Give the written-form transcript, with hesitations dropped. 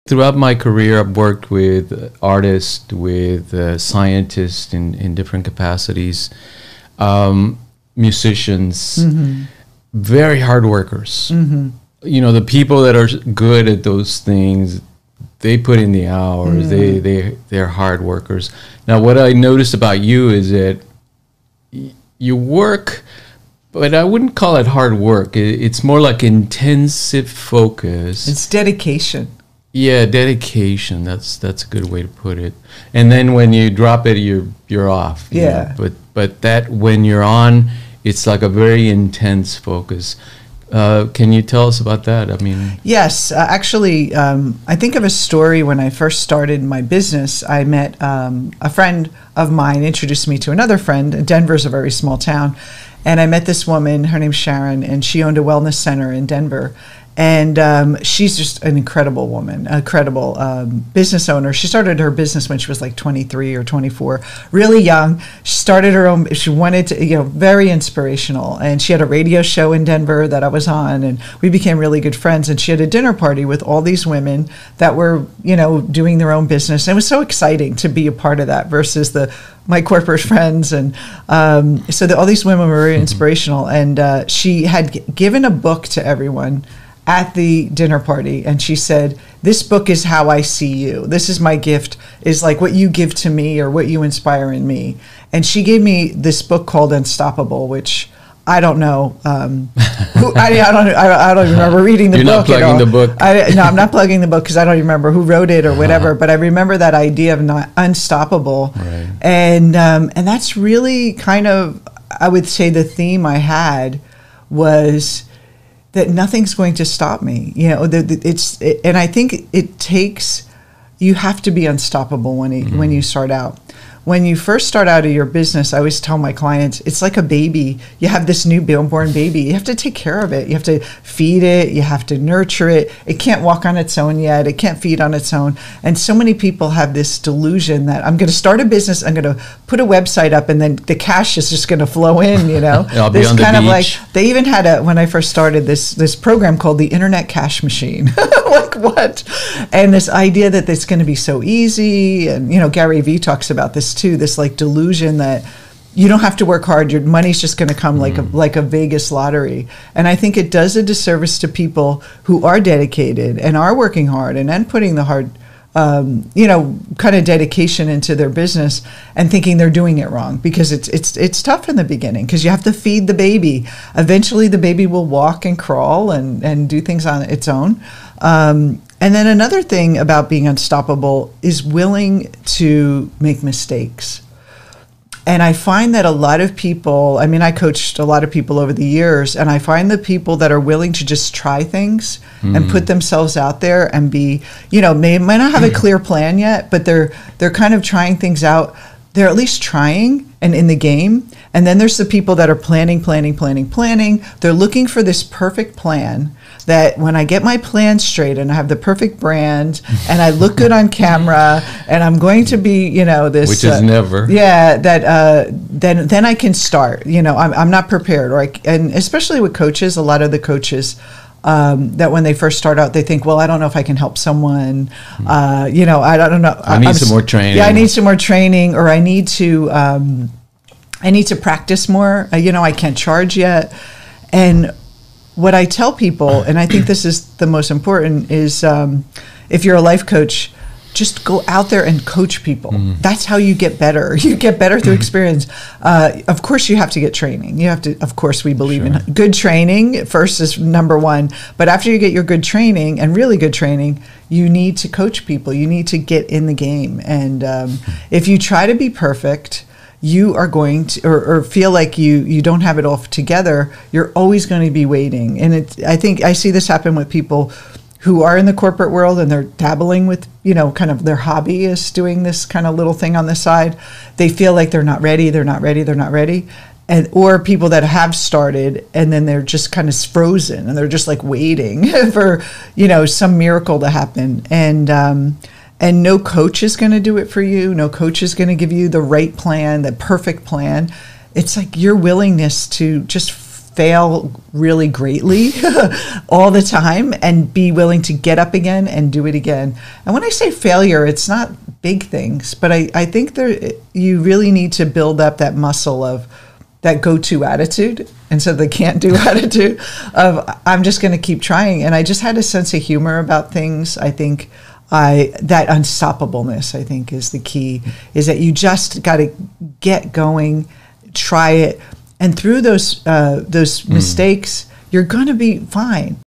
Throughout my career, I've worked with artists, with scientists in different capacities, musicians, very hard workers. You know, the people that are good at those things, they put in the hours. They're hard workers. Now, what I noticed about you is that you work, but I wouldn't call it hard work. It's more like intensive focus. It's dedication. Yeah, dedication. That's a good way to put it. And then when you drop it, you're off. Yeah. But that when you're on, it's like a very intense focus. Can you tell us about that? I mean, yes, actually, I think of a story when I first started my business. I met a friend of mine introduced me to another friend. Denver's a very small town, and I met this woman. Her name's Sharon, and she owned a wellness center in Denver. And she's just an incredible woman, a credible business owner. She started her business when she was like 23 or 24, really young. She started her own, she wanted to, very inspirational. And she had a radio show in Denver that I was on, and we became really good friends. And she had a dinner party with all these women that were, doing their own business. And it was so exciting to be a part of that versus my corporate friends. And so all these women were very inspirational. And she had given a book to everyone at the dinner party, and she said, "This book is how I see you. This is my gift, is like what you give to me or what you inspire in me." And she gave me this book called Unstoppable, which I don't know. I don't remember reading the book. You're not plugging the book. No, I'm not plugging the book because I don't remember who wrote it or whatever. But I remember that idea of not unstoppable, right. And that's really kind of, I would say, the theme I had was that nothing's going to stop me. And I think it takes, you have to be unstoppable when you start out. When you first start out of your business, I always tell my clients, it's like a baby. You have this newborn baby. You have to take care of it. You have to feed it. You have to nurture it. It can't walk on its own yet. It can't feed on its own. And so many people have this delusion that I'm going to start a business, I'm going to put a website up, and then the cash is just going to flow in, I'll be on the kind beach. of like, they even had when I first started this program called the Internet Cash Machine. Like what? And this idea that it's going to be so easy. And, Gary Vee talks about this too, this like delusion that you don't have to work hard, your money's just going to come like a Vegas lottery. And I think it does a disservice to people who are dedicated and are working hard and putting the hard kind of dedication into their business and thinking they're doing it wrong, because it's tough in the beginning because you have to feed the baby. Eventually the baby will walk and crawl and do things on its own. And then another thing about being unstoppable is willing to make mistakes. And I find that a lot of people, I coached a lot of people over the years, and I find the people that are willing to just try things and put themselves out there and be, they might not have a clear plan yet, but they're kind of trying things out. They're at least trying and in the game. And then there's the people that are planning. They're looking for this perfect plan that when I get my plan straight and I have the perfect brand and I look good on camera and I'm going to be, this... Which is never. Yeah, that then I can start. I'm not prepared. And especially with coaches, a lot of the coaches... that when they first start out, they think, well, I don't know if I can help someone. I don't know. I need some more training. Yeah, I need some more training, or I need to practice more. I can't charge yet. And what I tell people, and I think this is the most important, is if you're a life coach, just go out there and coach people. That's how you get better. You get better through experience. Of course, you have to get training. You have to, of course, we believe in good training. First is number one. But after you get your good training and really good training, you need to coach people. You need to get in the game. And if you try to be perfect, you are going to, or feel like you don't have it all together, you're always going to be waiting. And I think I see this happen with people who are in the corporate world and they're dabbling with, kind of their hobby is doing this kind of little thing on the side. They feel like they're not ready. And, or people that have started and then they're just kind of frozen and they're just like waiting for, some miracle to happen. And no coach is going to do it for you. No coach is going to give you the right plan, the perfect plan. It's like your willingness to just fail really greatly all the time and be willing to get up again and do it again. And when I say failure, it's not big things, but I think you really need to build up that muscle of that go-to attitude, and so the can't-do attitude of I'm just going to keep trying. And I just had a sense of humor about things. I think that unstoppableness, I think, is the key, is that you just got to get going, try it. And through those mistakes, you're going to be fine.